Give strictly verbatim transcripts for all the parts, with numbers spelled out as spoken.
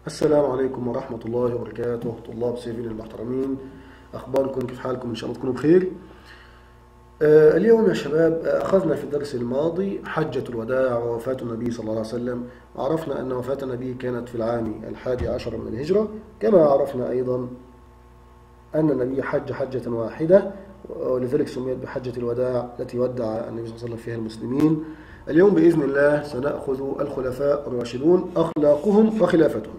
السلام عليكم ورحمة الله وبركاته. طلاب سيفين المحترمين، أخباركم؟ كيف حالكم؟ إن شاء الله تكونوا بخير. آه اليوم يا شباب آه أخذنا في الدرس الماضي حجة الوداع ووفاة النبي صلى الله عليه وسلم، وعرفنا أن وفاة النبي كانت في العام الحادي عشر من الهجرة، كما عرفنا أيضا أن النبي حج حجة واحدة ولذلك سميت بحجة الوداع التي ودع النبي صلى الله عليه وسلم فيها المسلمين. اليوم بإذن الله سنأخذ الخلفاء الراشدون، أخلاقهم وخلافتهم.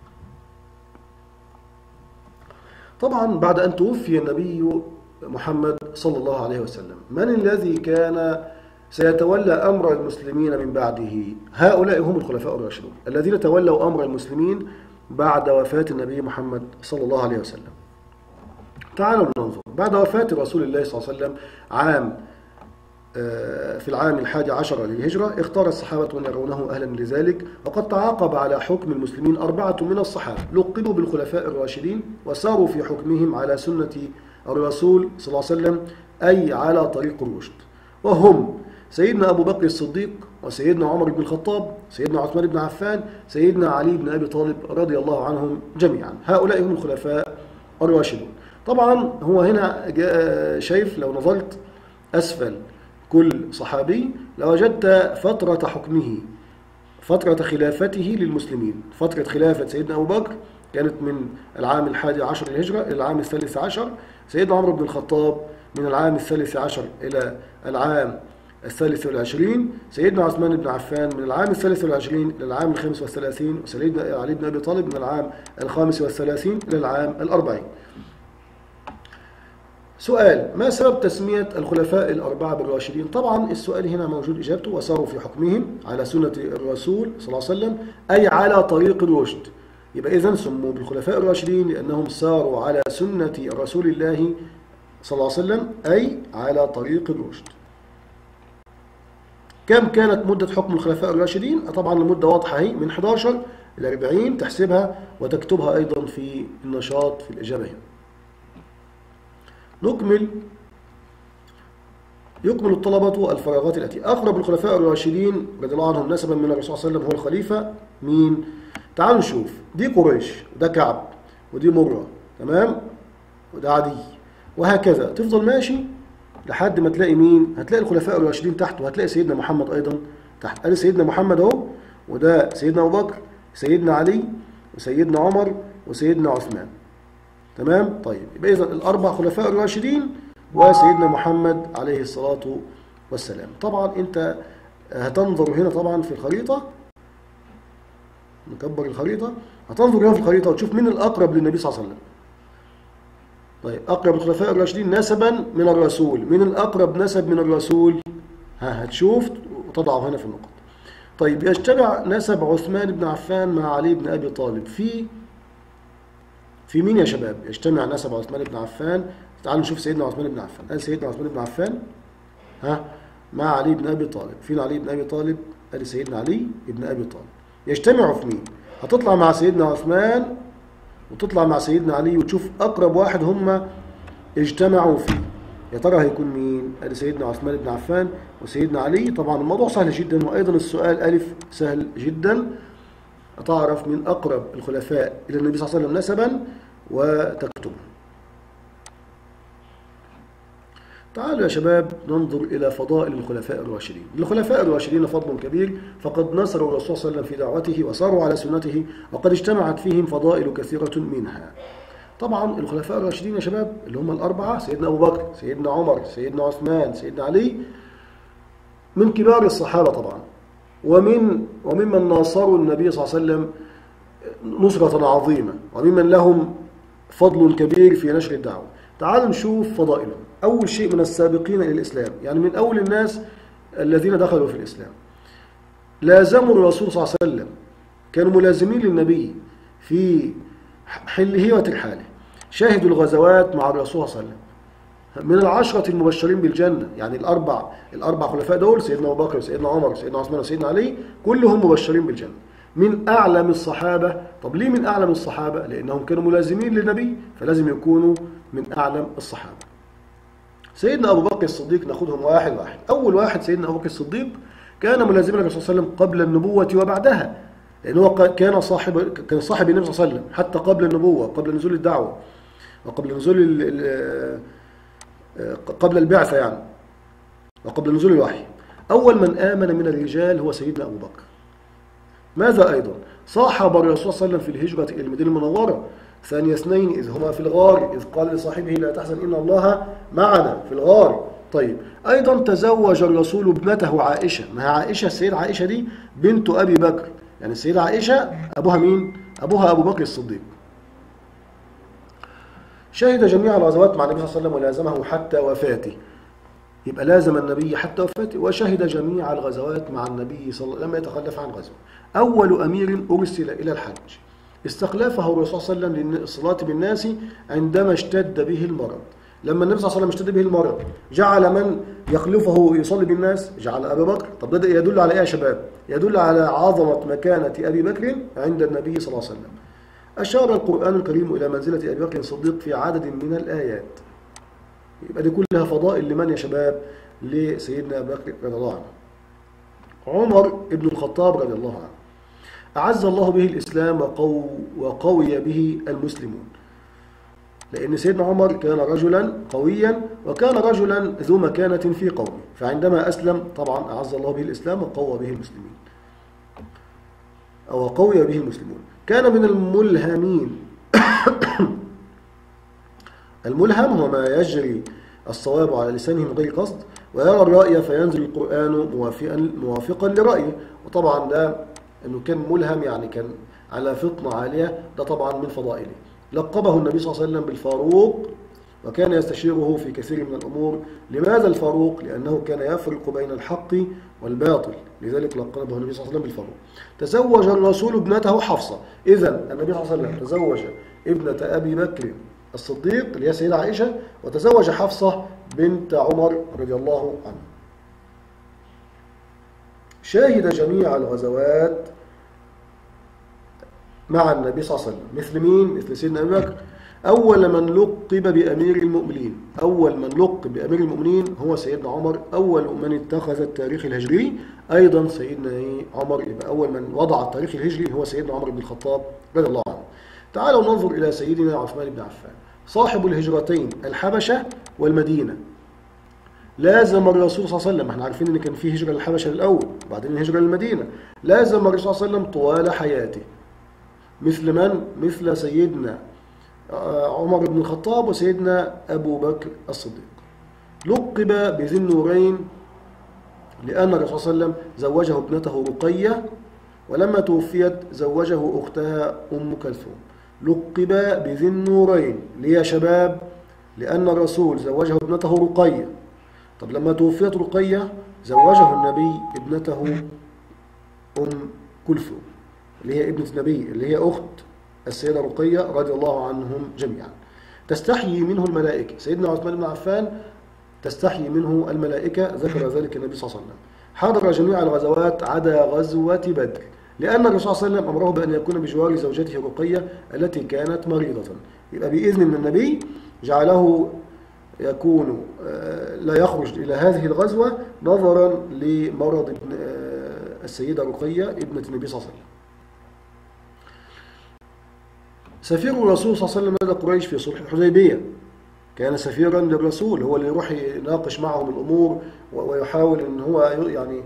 طبعا بعد أن توفي النبي محمد صلى الله عليه وسلم، من الذي كان سيتولى أمر المسلمين من بعده؟ هؤلاء هم الخلفاء الراشدون الذين تولوا أمر المسلمين بعد وفاة النبي محمد صلى الله عليه وسلم. تعالوا ننظر. بعد وفاة رسول الله صلى الله عليه وسلم عام في العام الحادي عشر للهجرة، اختار الصحابة من يرونه أهلا لذلك، وقد تعاقب على حكم المسلمين أربعة من الصحابة لقبوا بالخلفاء الراشدين، وساروا في حكمهم على سنة الرسول صلى الله عليه وسلم، أي على طريق الرشد، وهم سيدنا أبو بكر الصديق، وسيدنا عمر بن الخطاب، سيدنا عثمان بن عفان، سيدنا علي بن أبي طالب رضي الله عنهم جميعا. هؤلاء هم الخلفاء الراشدون. طبعا هو هنا شايف لو نظرت أسفل كل صحابي لوجدت فترة حكمه، فترة خلافته للمسلمين. فترة خلافة سيدنا أبو بكر كانت من العام الحادي عشر للهجرة إلى العام الثالث عشر، سيدنا عمر بن الخطاب من العام الثالث عشر إلى العام الثالث والعشرين، سيدنا عثمان بن عفان من العام الثالث والعشرين إلى العام الخامس والثلاثين، وسيدنا علي بن أبي طالب من العام الخامس والثلاثين إلى العام الأربعين. سؤال: ما سبب تسمية الخلفاء الأربعة بالراشدين؟ طبعا السؤال هنا موجود إجابته: وساروا في حكمهم على سنة الرسول صلى الله عليه وسلم، أي على طريق الرشد. يبقى إذن سموا بالخلفاء الراشدين لأنهم ساروا على سنة رسول الله صلى الله عليه وسلم، أي على طريق الرشد. كم كانت مدة حكم الخلفاء الراشدين؟ طبعا المدة واضحة هي من إحدى عشر إلى أربعين، تحسبها وتكتبها أيضا في النشاط في الإجابة هنا. نكمل. يكمل الطلبة الفراغات التي أقرب الخلفاء الراشدين رضي الله عنهم نسبا من الرسول صلى الله عليه وسلم هو الخليفة مين؟ تعالوا نشوف. دي قريش، وده كعب، ودي مرة، تمام، وده عدي، وهكذا تفضل ماشي لحد ما تلاقي مين؟ هتلاقي الخلفاء الراشدين تحت، وهتلاقي سيدنا محمد أيضا تحت. قال سيدنا محمد أهو، وده سيدنا أبو بكر، سيدنا علي، وسيدنا عمر، وسيدنا عثمان. تمام؟ طيب يبقى إذن الأربع خلفاء الراشدين وسيدنا محمد عليه الصلاة والسلام. طبعا أنت هتنظر هنا طبعا في الخريطة، نكبر الخريطة، هتنظر هنا في الخريطة وتشوف مين الأقرب للنبي صلى الله عليه وسلم. طيب أقرب الخلفاء الراشدين نسبا من الرسول، مين الأقرب نسب من الرسول؟ ها هتشوف وتضعه هنا في النقط. طيب يجتمع نسب عثمان بن عفان مع علي بن أبي طالب في في مين يا شباب؟ يجتمع نسب عثمان بن عفان. تعالوا نشوف سيدنا عثمان بن عفان. قال سيدنا عثمان بن عفان ها مع علي بن أبي طالب. فين علي بن أبي طالب؟ قال سيدنا علي بن أبي طالب. يجتمعوا في مين؟ هتطلع مع سيدنا عثمان وتطلع مع سيدنا علي وتشوف أقرب واحد هم اجتمعوا فيه. يا ترى هيكون مين؟ قال سيدنا عثمان بن عفان وسيدنا علي. طبعا الموضوع سهل جدا، وأيضا السؤال ألف سهل جدا. تعرف من أقرب الخلفاء إلى النبي صلى الله عليه وسلم نسبا وتكتبه. تعالوا يا شباب ننظر إلى فضائل الخلفاء الراشدين. للخلفاء الراشدين فضل كبير، فقد نصروا الرسول صلى الله عليه وسلم في دعوته وصاروا على سنته، وقد اجتمعت فيهم فضائل كثيرة منها. طبعا الخلفاء الراشدين يا شباب اللي هم الأربعة، سيدنا أبو بكر، سيدنا عمر، سيدنا عثمان، سيدنا علي، من كبار الصحابة طبعا، ومن وممن ناصروا النبي صلى الله عليه وسلم نصرة عظيمة، وممن لهم فضل كبير في نشر الدعوة. تعالوا نشوف فضائلهم. أول شيء من السابقين إلى الإسلام، يعني من أول الناس الذين دخلوا في الإسلام. لازموا الرسول صلى الله عليه وسلم، كانوا ملازمين للنبي في حله وترحاله، شاهدوا الغزوات مع الرسول صلى الله عليه وسلم. من العشرة المبشرين بالجنة، يعني الأربع الأربع خلفاء دول، سيدنا أبو بكر وسيدنا عمر وسيدنا عثمان وسيدنا علي، كلهم مبشرين بالجنة. من أعلم الصحابة. طب ليه من أعلم الصحابة؟ لأنهم كانوا ملازمين للنبي، فلازم يكونوا من أعلم الصحابة. سيدنا أبو بكر الصديق ناخدهم واحد واحد. أول واحد سيدنا أبو بكر الصديق كان ملازما للرسول صلى الله عليه وسلم قبل النبوة وبعدها، لأن هو كان صاحب كان صاحب النبي صلى الله عليه وسلم حتى قبل النبوة، قبل نزول الدعوة، وقبل نزول ال قبل البعثة يعني، وقبل نزول الوحي. أول من آمن من الرجال هو سيدنا أبو بكر. ماذا أيضا؟ صاحب الرسول صلى الله عليه وسلم في الهجرة إلى المدينة المنورة، ثاني اثنين إذ هما في الغار إذ قال لصاحبه لا تحزن إن الله معنا في الغار. طيب أيضا تزوج الرسول ابنته عائشة. ما هي عائشة، السيدة عائشة دي بنت أبي بكر، يعني السيدة عائشة أبوها مين؟ أبوها أبو بكر الصديق. شهد جميع الغزوات مع النبي صلى الله عليه وسلم ولازمه حتى وفاته. يبقى لازم النبي حتى وفاته، وشهد جميع الغزوات مع النبي صلى الله عليه وسلم لم يتخلف عن غزوه. أول أمير أرسل إلى الحج استخلفه الرسول صلى الله عليه وسلم للصلاة بالناس عندما اشتد به المرض. لما النبي صلى الله عليه وسلم اشتد به المرض جعل من يخلفه يصلي بالناس؟ جعل أبي بكر. طب ده يدل على إيه يا شباب؟ يدل على عظمة مكانة أبي بكر عند النبي صلى الله عليه وسلم. أشار القرآن الكريم إلى منزلة أبي بكر الصديق في عدد من الآيات. يبقى دي كلها فضائل لمن يا شباب؟ لسيدنا أبي بكر رضي الله عنه. عمر بن الخطاب رضي الله عنه أعز الله به الإسلام وقو وقوي به المسلمون، لأن سيدنا عمر كان رجلا قويا وكان رجلا ذو مكانة في قومه، فعندما أسلم طبعا أعز الله به الإسلام وقوى به المسلمين أو قوي به المسلمون. كان من الملهمين الملهم هو ما يجري الصواب على لسانه من غير قصد، ويرى الرأي فينزل القرآن موافقا موافقا لرأيه. وطبعا ده انه كان ملهم يعني كان على فطنة عالية، ده طبعا من فضائله. لقبه النبي صلى الله عليه وسلم بالفاروق وكان يستشيره في كثير من الأمور. لماذا الفاروق؟ لأنه كان يفرق بين الحق والباطل، لذلك لقبه النبي صلى الله عليه وسلم بالفاروق. تزوج الرسول ابنته حفصة. إذن النبي صلى الله عليه وسلم تزوج ابنة أبي بكر الصديق اللي هي سيدة عائشة، وتزوج حفصة بنت عمر رضي الله عنه. شاهد جميع الغزوات مع النبي صلى الله عليه وسلم. مثل مين؟ مثل سيدنا أبي بكر. أول من لقب بأمير المؤمنين أول من لقب بأمير المؤمنين هو سيدنا عمر. أول من اتخذ التاريخ الهجري أيضا سيدنا عمر. يبقى أول من وضع التاريخ الهجري هو سيدنا عمر بن الخطاب رضي الله عنه. تعالوا ننظر إلى سيدنا عثمان بن عفان صاحب الهجرتين الحبشة والمدينة. لازم الرسول صلى الله عليه وسلم، احنا عارفين ان كان فيه هجرة للحبشة الأول وبعدين الهجرة للمدينة. لازم الرسول صلى الله عليه وسلم طوال حياته. مثل من؟ مثل سيدنا عمر بن الخطاب وسيدنا أبو بكر الصديق. لقب بذي النورين لأن الرسول صلى الله عليه وسلم زوجه ابنته رقية، ولما توفيت زوجه أختها أم كلثوم. لقب بذي النورين ليه يا شباب؟ لأن الرسول زوجه ابنته رقية. طب لما توفيت رقية زوجه النبي ابنته أم كلثوم اللي هي ابنة النبي اللي هي أخت السيدة رقية رضي الله عنهم جميعا. تستحيي منه الملائكة. سيدنا عثمان بن عفان تستحيي منه الملائكة، ذكر ذلك النبي صلى الله عليه وسلم. حضر جميع الغزوات عدا غزوة بدر، لأن الرسول صلى الله عليه وسلم أمره بأن يكون بجوار زوجته رقية التي كانت مريضة. يبقى بإذن من النبي جعله يكون لا يخرج إلى هذه الغزوة نظرا لمرض السيدة رقية ابنة النبي صلى الله عليه وسلم. سفير الرسول صلى الله عليه وسلم لدى قريش في صلح الحديبية، كان سفيرا للرسول، هو اللي يروح يناقش معهم الأمور ويحاول أن هو يعني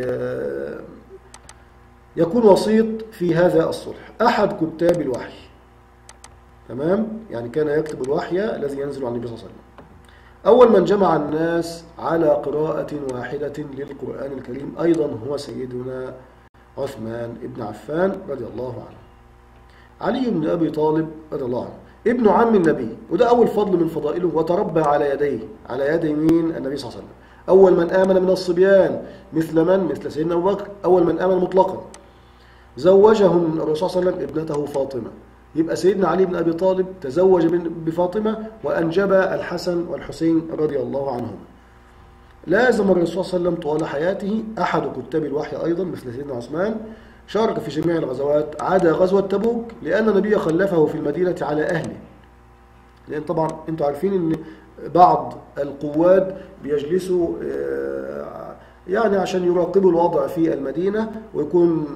يكون وسيط في هذا الصلح. أحد كتاب الوحي، تمام؟ يعني كان يكتب الوحي الذي ينزل عن النبي صلى الله عليه وسلم. أول من جمع الناس على قراءة واحدة للقرآن الكريم أيضا هو سيدنا عثمان بن عفان رضي الله عنه. علي بن أبي طالب رضي الله عنه ابن عم النبي، وده أول فضل من فضائله، وتربى على يديه على يدي مين؟ النبي صلى الله عليه وسلم. أول من آمن من الصبيان مثل من؟ مثل سيدنا أبو بكر. أول من آمن مطلقا. زوجه الرسول صلى الله عليه وسلم ابنته فاطمة. يبقى سيدنا علي بن أبي طالب تزوج بفاطمة وأنجب الحسن والحسين رضي الله عنهم. لازم الرسول صلى الله عليه وسلم طوال حياته أحد كتاب الوحي أيضا مثل سيدنا عثمان. شارك في جميع الغزوات عدا غزوة تبوك، لأن النبي خلفه في المدينة على أهله. لأن طبعا أنتم عارفين أن بعض القواد بيجلسوا يعني عشان يراقبوا الوضع في المدينة ويكون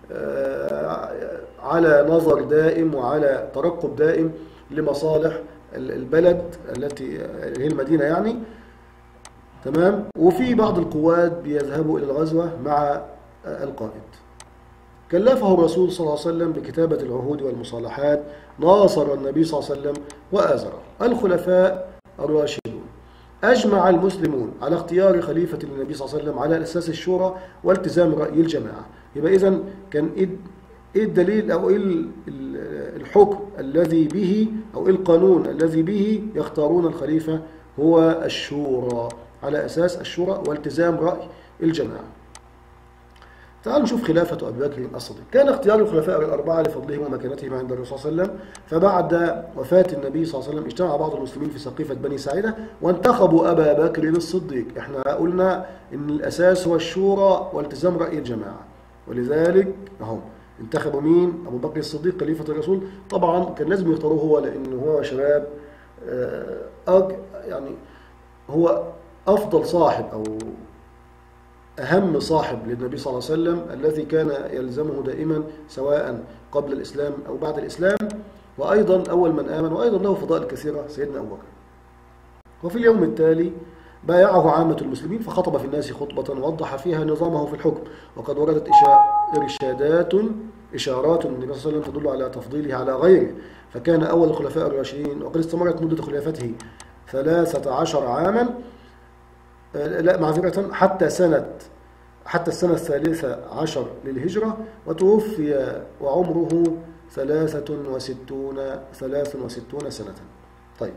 على نظر دائم وعلى ترقب دائم لمصالح البلد التي هي المدينة يعني. تمام. وفي بعض القوات بيذهبوا إلى الغزوة مع القائد. كلفه الرسول صلى الله عليه وسلم بكتابة العهود والمصالحات، ناصر النبي صلى الله عليه وسلم وآزره. الخلفاء الراشدون أجمع المسلمون على اختيار خليفة للنبي صلى الله عليه وسلم على أساس الشورى والتزام رأي الجماعة. يبقى إذن كان إيه الدليل أو إيه الحكم الذي به أو إيه القانون الذي به يختارون الخليفة؟ هو الشورى، على أساس الشورى والتزام رأي الجماعة. تعالوا نشوف خلافة أبي بكر الصديق. كان اختيار الخلفاء الأربعة لفضلهم ومكانتهم عند الرسول صلى الله عليه وسلم. فبعد وفاة النبي صلى الله عليه وسلم اجتمع بعض المسلمين في سقيفة بني ساعدة وانتخبوا أبا بكر الصديق. احنا قلنا إن الأساس هو الشورى والتزام رأي الجماعة، ولذلك اهو انتخبوا مين؟ أبو بكر الصديق خليفة الرسول. طبعا كان لازم يختاروه هو، لأنه هو شباب أج يعني هو أفضل صاحب أو أهم صاحب للنبي صلى الله عليه وسلم، الذي كان يلزمه دائما سواء قبل الإسلام أو بعد الإسلام، وأيضا أول من آمن، وأيضا له فضائل كثيرة سيدنا أبو بكر. وفي اليوم التالي بايعه عامة المسلمين، فخطب في الناس خطبة وضح فيها نظامه في الحكم. وقد وردت إرشادات إشارات من النبي صلى الله عليه وسلم تدل على تفضيله على غيره. فكان أول الخلفاء الراشدين، وقد استمرت مدة خلافته ثلاثة عشر عاما، لا معذرة، حتى سنة حتى السنة الثالثة عشر للهجرة، وتوفي وعمره ثلاثة وستون ثلاث وستون سنة. طيب،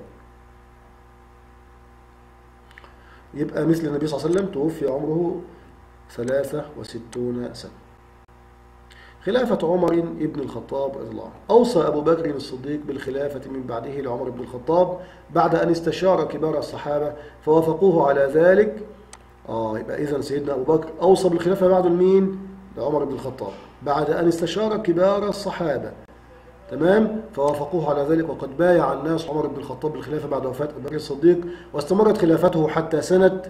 يبقى مثل النبي صلى الله عليه وسلم توفي عمره ثلاثة وستون سنة. خلافة عمر بن الخطاب رضي الله عنه. أوصى أبو بكر الصديق بالخلافة من بعده لعمر بن الخطاب بعد أن استشار كبار الصحابة فوافقوه على ذلك. آه يبقى إذن سيدنا أبو بكر أوصى بالخلافة بعد المين؟ لعمر بن الخطاب بعد أن استشار كبار الصحابة. تمام؟ فوافقوه على ذلك. وقد بايع الناس عمر بن الخطاب بالخلافة بعد وفاة أبو بكر الصديق، واستمرت خلافته حتى سنة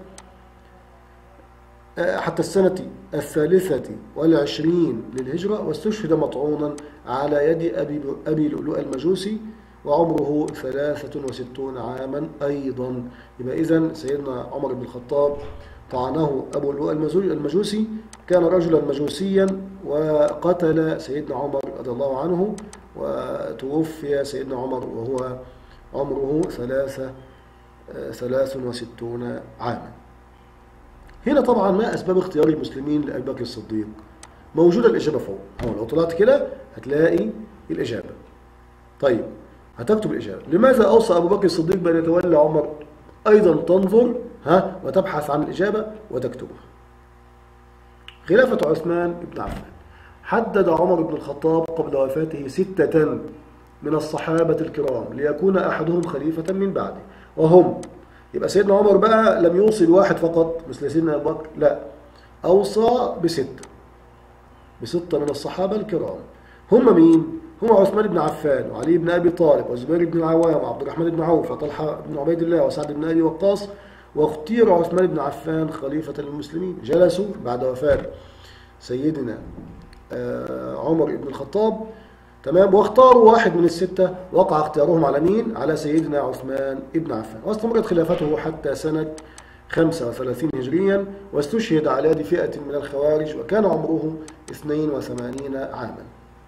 حتى السنة الثالثة والعشرين للهجرة، واستشهد مطعونا على يد أبي أبي لؤلؤ المجوسي وعمره ثلاثة وستون عاما أيضا. يبقى إذن سيدنا عمر بن الخطاب طعنه أبو لؤلؤ المجوسي، كان رجلا مجوسيا وقتل سيدنا عمر رضي الله عنه، وتوفي سيدنا عمر وهو عمره ثلاثة ثلاث وستون عاما. هنا طبعا ما أسباب اختيار المسلمين لأبي بكر الصديق؟ موجودة الإجابة فوق. أو لو طلعت كده هتلاقي الإجابة. طيب، هتكتب الإجابة. لماذا أوصى أبو بكر الصديق بأن يتولى عمر؟ أيضا تنظر ها وتبحث عن الإجابة وتكتبها. خلافة عثمان بن عفان. حدد عمر بن الخطاب قبل وفاته ستة من الصحابة الكرام ليكون أحدهم خليفة من بعده، وهم، يبقى سيدنا عمر بقى لم يوصي بواحد فقط مثل سيدنا أبو بكر، لا، أوصى بستة بستة من الصحابة الكرام. هم مين؟ هم عثمان بن عفان وعلي بن أبي طالب وزبير بن العوام وعبد الرحمن بن عوف وطلحة بن عبيد الله وسعد بن أبي وقاص. واختير عثمان بن عفان خليفة للمسلمين. جلسوا بعد وفاة سيدنا عمر بن الخطاب، تمام، واختاروا واحد من الستة، وقع اختيارهم على مين؟ على سيدنا عثمان بن عفان. واستمرت خلافته حتى سنة خمسة وثلاثين هجريا، واستشهد على يد فئة من الخوارج، وكان عمره اثنين وثمانين عاما.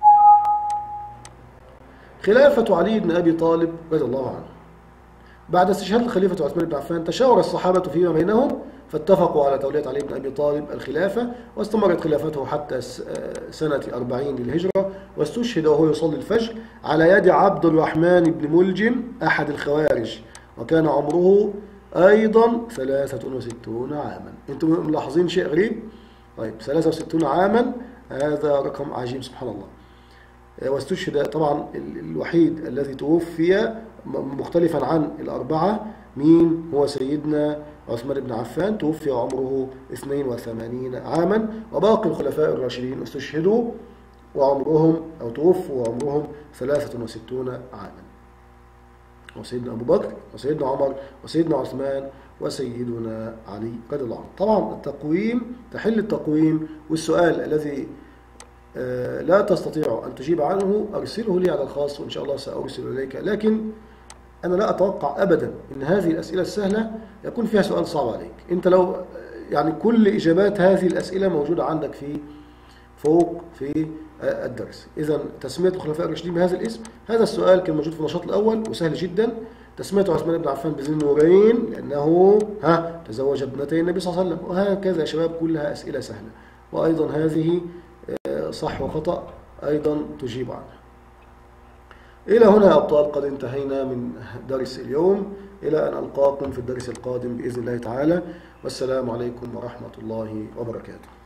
خلافة علي بن أبي طالب رضي الله عنه. بعد استشهاد الخليفة عثمان بن عفان تشاور الصحابة فيما بينهم، فاتفقوا على تولية علي بن أبي طالب الخلافة، واستمرت خلافته حتى سنة أربعين للهجرة، واستشهد وهو يصلي الفجر على يد عبد الرحمن بن ملجم أحد الخوارج، وكان عمره أيضا ثلاثة وستون عاما. أنتم ملاحظين شيء غريب؟ طيب، ثلاثة وستون عاما هذا رقم عجيب سبحان الله. واستشهد طبعا الوحيد الذي توفي مختلفا عن الأربعة مين؟ هو سيدنا عثمان بن عفان، توفي عمره اثنين وثمانين عاما. وباقي الخلفاء الراشدين استشهدوا وعمرهم أو توفوا وعمرهم ثلاثة وستون عاما. وسيدنا أبو بكر وسيدنا عمر وسيدنا عثمان وسيدنا علي رضي الله عنه. طبعا التقويم، تحل التقويم، والسؤال الذي لا تستطيع أن تجيب عنه أرسله لي على الخاص وإن شاء الله سأرسل إليك. لكن أنا لا أتوقع أبدا أن هذه الأسئلة السهلة يكون فيها سؤال صعب عليك. أنت لو يعني كل إجابات هذه الأسئلة موجودة عندك في فوق في الدرس. إذا تسمية الخلفاء الراشدين بهذا الاسم، هذا السؤال كان موجود في النشاط الأول وسهل جدا. تسمية عثمان بن عفان بذي النورين لأنه ها تزوج ابنتي النبي صلى الله عليه وسلم. وهكذا يا شباب كلها أسئلة سهلة. وأيضا هذه صح وخطأ أيضا تجيب عنها. إلى هنا يا أبطال قد انتهينا من درس اليوم، إلى أن ألقاكم في الدرس القادم بإذن الله تعالى، والسلام عليكم ورحمة الله وبركاته.